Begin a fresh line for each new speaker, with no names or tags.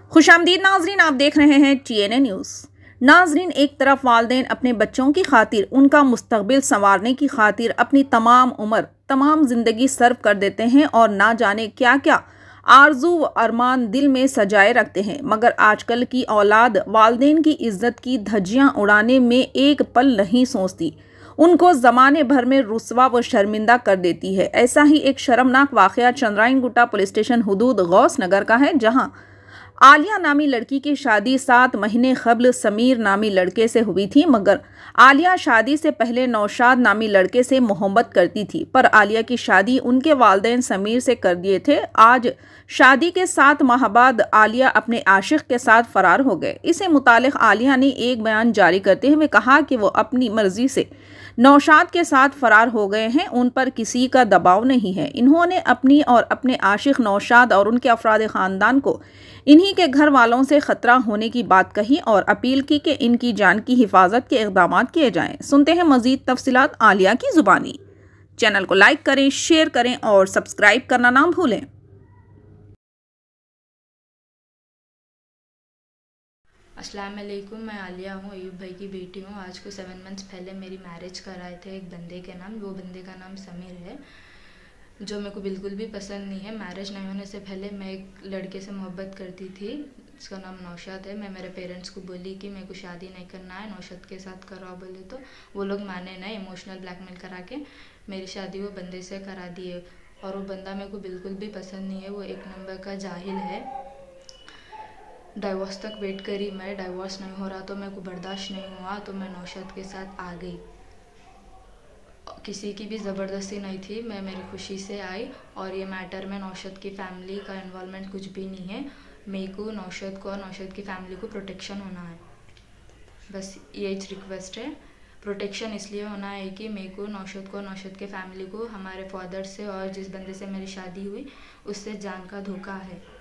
खुशामदीद नाजरीन, आप देख रहे हैं TNA न्यूज़। नाजरीन, एक तरफ वालिदैन अपने बच्चों की खातिर, उनका मुस्तकबिल संवारने की खातिर अपनी तमाम उम्र, तमाम ज़िंदगी सर्व कर देते हैं और ना जाने क्या क्या आरजू व अरमान दिल में सजाए रखते हैं, मगर आजकल की औलाद वालिदैन की इज्जत की धज्जियां उड़ाने में एक पल नहीं सोचती, उनको ज़माने भर में रुस्वा व शर्मिंदा कर देती है। ऐसा ही एक शर्मनाक वाक़या चंद्रायन गुट्टा पुलिस स्टेशन हुदूद गौस नगर का है, जहाँ आलिया नामी लड़की की शादी 7 महीने कबल समीर नामी लड़के से हुई थी, मगर आलिया शादी से पहले नौशाद नामी लड़के से मोहब्बत करती थी, पर आलिया की शादी उनके वालिदैन समीर से कर दिए थे। आज शादी के 7 माह बाद आलिया अपने आशिक के साथ फरार हो गए। इसे मुतालिक आलिया ने एक बयान जारी करते हुए कहा कि वो अपनी मर्जी से नौशाद के साथ फरार हो गए हैं, उन पर किसी का दबाव नहीं है। इन्होंने अपनी और अपने आशिक नौशाद और उनके अफराद ख़ानदान को इन्हीं के घर वालों से ख़तरा होने की बात कही और अपील की कि इनकी जान की हिफाजत के इक़दाम किए जाएं। सुनते हैं मज़ीद तफसीलात आलिया की ज़ुबानी। चैनल को लाइक करें, शेयर करें और सब्सक्राइब करना ना भूलें।
अस्सलाम वालेकुम, मैं आलिया हूँ, अयूब भाई की बेटी हूँ। आज को 7 मंथ्स पहले मेरी मैरिज कराए थे एक बंदे के नाम। वो बंदे का नाम समीर है, जो मेरे को बिल्कुल भी पसंद नहीं है। मैरिज नहीं होने से पहले मैं एक लड़के से मोहब्बत करती थी, उसका नाम नौशाद है। मैं मेरे पेरेंट्स को बोली कि मेरे को शादी नहीं करना है, नौशाद के साथ कराओ बोले तो वो लोग माने नहीं। इमोशनल ब्लैकमेल करा के मेरी शादी वो बंदे से करा दी है, और वो बंदा मेरे को बिल्कुल भी पसंद नहीं है। वो एक नंबर का जाहिल है। डाइवोर्स तक वेट करी मैं, डाइवोर्स नहीं हो रहा तो मेरे को बर्दाश्त नहीं हुआ, तो मैं नौशाद के साथ आ गई। किसी की भी ज़बरदस्ती नहीं थी, मैं मेरी खुशी से आई। और ये मैटर में नौशाद की फ़ैमिली का इन्वॉल्वमेंट कुछ भी नहीं है। मेरे को नौशाद को और नौशाद की फ़ैमिली को प्रोटेक्शन होना है, बस ये रिक्वेस्ट है। प्रोटेक्शन इसलिए होना है कि मेरे को नौशाद को, नौशाद के फ़ैमिली को, हमारे फादर से और जिस बंदे से मेरी शादी हुई उससे जान का धोखा है।